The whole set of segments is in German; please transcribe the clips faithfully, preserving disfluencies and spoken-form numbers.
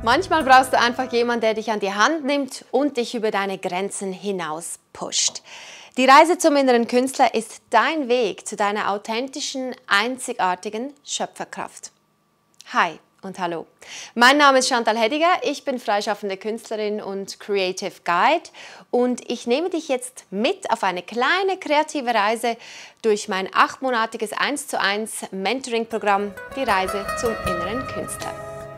Manchmal brauchst du einfach jemanden, der dich an die Hand nimmt und dich über deine Grenzen hinaus pusht. Die Reise zum inneren Künstler ist dein Weg zu deiner authentischen, einzigartigen Schöpferkraft. Hi und hallo. Mein Name ist Chantal Hediger, ich bin freischaffende Künstlerin und Creative Guide und ich nehme dich jetzt mit auf eine kleine kreative Reise durch mein achtmonatiges eins zu eins Mentoring-Programm, die Reise zum inneren Künstler.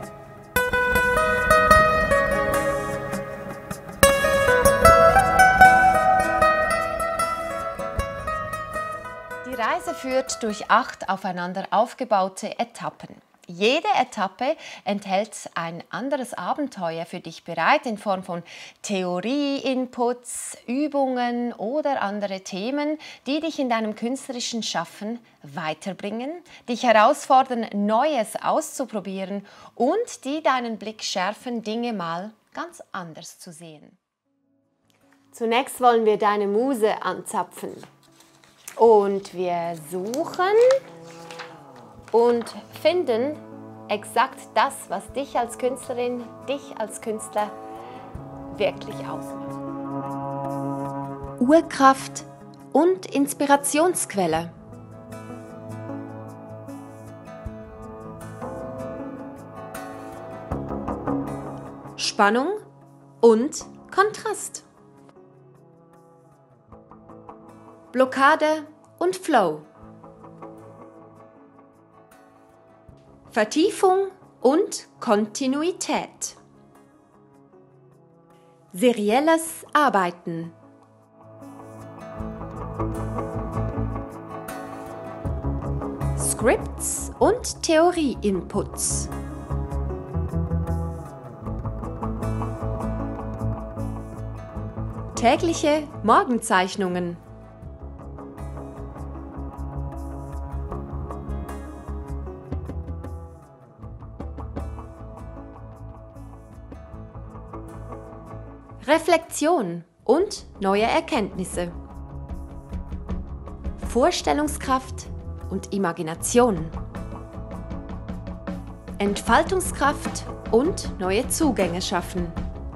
Die Reise führt durch acht aufeinander aufgebaute Etappen. Jede Etappe enthält ein anderes Abenteuer für dich bereit in Form von Theorie-Inputs, Übungen oder andere Themen, die dich in deinem künstlerischen Schaffen weiterbringen, dich herausfordern, Neues auszuprobieren und die deinen Blick schärfen, Dinge mal ganz anders zu sehen. Zunächst wollen wir deine Muse anzapfen. Und wir suchen und finden exakt das, was dich als Künstlerin, dich als Künstler wirklich ausmacht. Urkraft und Inspirationsquelle. Spannung und Kontrast. Blockade und Flow. Vertiefung und Kontinuität. Serielles Arbeiten. Scripts und Theorie-Inputs. Tägliche Morgenzeichnungen. Reflexion und neue Erkenntnisse. Vorstellungskraft und Imagination. Entfaltungskraft und neue Zugänge schaffen.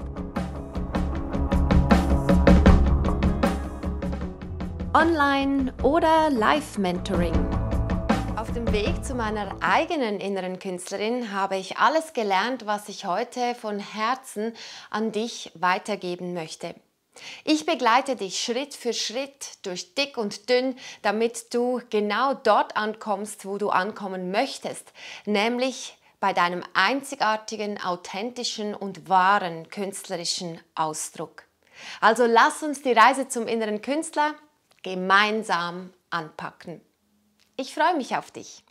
Online- oder Live-Mentoring. Auf dem Weg zu meiner eigenen inneren Künstlerin habe ich alles gelernt, was ich heute von Herzen an dich weitergeben möchte. Ich begleite dich Schritt für Schritt durch dick und dünn, damit du genau dort ankommst, wo du ankommen möchtest, nämlich bei deinem einzigartigen, authentischen und wahren künstlerischen Ausdruck. Also lass uns die Reise zum inneren Künstler gemeinsam anpacken. Ich freue mich auf dich.